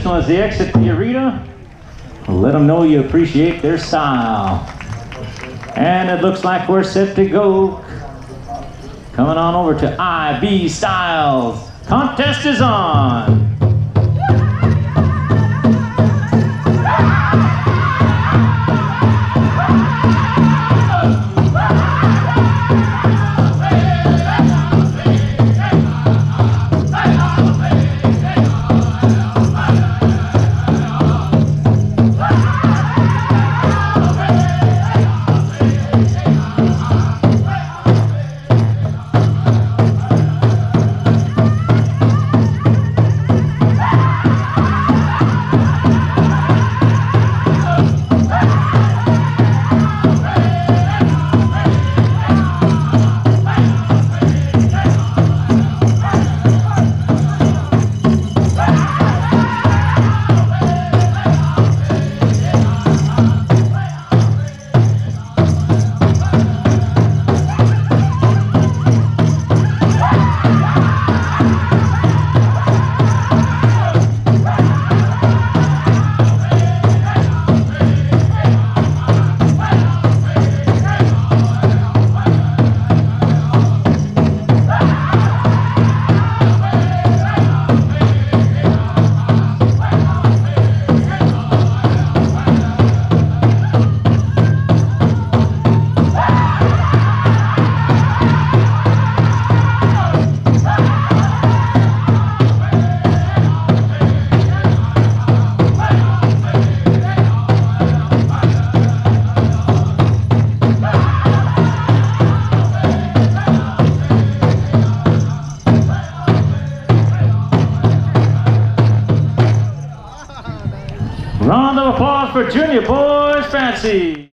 traditional as they exit the arena. Let them know you appreciate their style. And it looks like we're set to go. Coming on over to Ahbee Styles. Contest is on. Round of applause for Junior Boys Fancy.